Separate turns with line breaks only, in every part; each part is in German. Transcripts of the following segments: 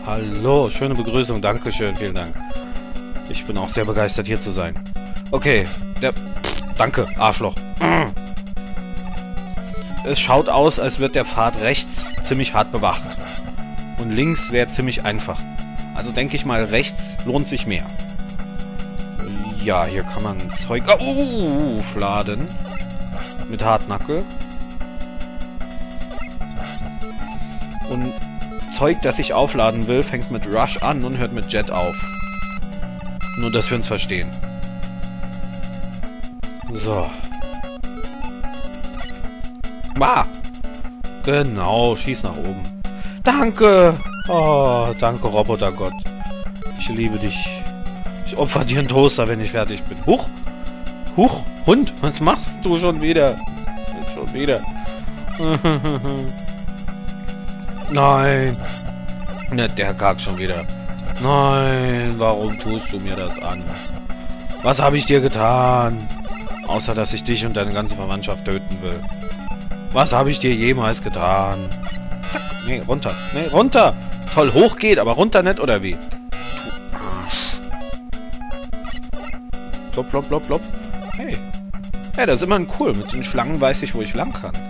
Hallo, schöne Begrüßung, dankeschön, vielen Dank. Ich bin auch sehr begeistert, hier zu sein. Okay, danke, Arschloch. Es schaut aus, als wird der Pfad rechts ziemlich hart bewacht. Und links wäre ziemlich einfach. Also denke ich mal, rechts lohnt sich mehr. Ja, hier kann man Zeug aufladen. Mit Hartnackel. Und Zeug, das ich aufladen will, fängt mit Rush an und hört mit Jet auf. Nur, dass wir uns verstehen. So. Ah! Genau, schieß nach oben. Danke! Oh, danke, Robotergott. Ich liebe dich. Ich opfer dir einen Toaster, wenn ich fertig bin. Huch! Huch! Hund! Was machst du schon wieder? Schon wieder. Nein! Ne, der Kack schon wieder. Nein! Warum tust du mir das an? Was habe ich dir getan? Außer, dass ich dich und deine ganze Verwandtschaft töten will. Was habe ich dir jemals getan? Zack. Nee, runter. Nee, runter! Toll, hoch geht, aber runter nicht, oder wie? Du Arsch. Plopp, plopp, plopp, plopp. Hey. Ja, das ist immerhin cool. Mit den Schlangen weiß ich, wo ich lang kann.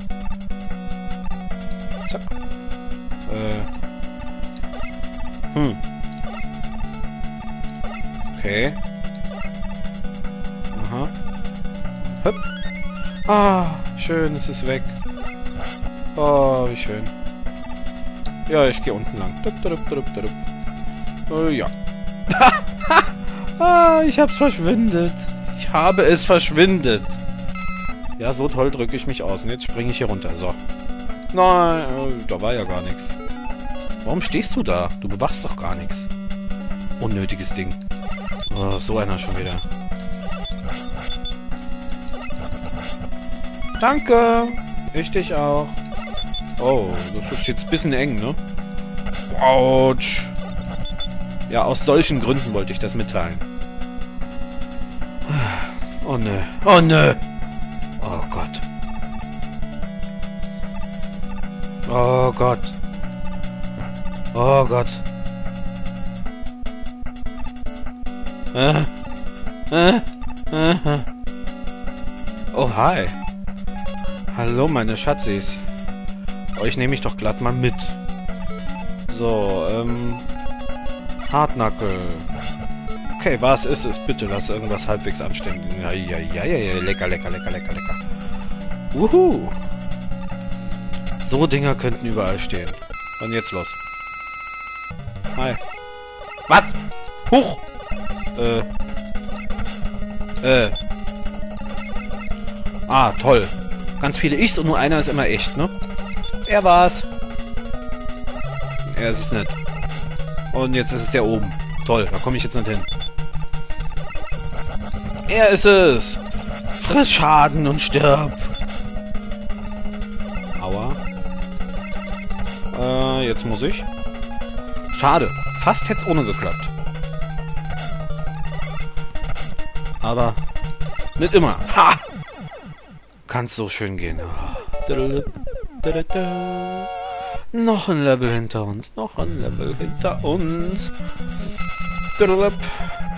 Zack. Okay. Aha. Hüpp. Ah, schön, es ist weg. Oh, wie schön. Ja, ich gehe unten lang. Ja. Ah, ich hab's verschwindet. Ich habe es verschwindet. Ja, so toll drücke ich mich aus. Und jetzt springe ich hier runter. So. Nein, da war ja gar nichts. Warum stehst du da? Du bewachst doch gar nichts. Unnötiges Ding. Oh, so einer schon wieder. Danke. Ich dich auch. Oh, das ist jetzt ein bisschen eng, ne? Autsch. Ja, aus solchen Gründen wollte ich das mitteilen. Oh ne. Oh ne. Oh Gott. Oh Gott. Oh Gott. Oh, hi. Hallo, meine Schatzis. Euch nehme ich doch glatt mal mit. So, Hartnackel. Okay, was ist es? Bitte lass irgendwas halbwegs anständig. Ja, lecker, lecker, lecker, lecker, lecker. Wuhu. So Dinger könnten überall stehen. Und jetzt los. Hi. Was? Huch! Ah, toll. Ganz viele Ichs und nur einer ist immer echt, ne? Er war's. Er ist es nicht. Und jetzt ist es der oben. Toll, da komme ich jetzt nicht hin. Er ist es. Friss Schaden und stirb. Aua. Jetzt muss ich. Schade. Fast hätte es ohne geklappt. Aber nicht immer. Ha! Kann's so schön gehen. Noch ein Level hinter uns. Noch ein Level hinter uns.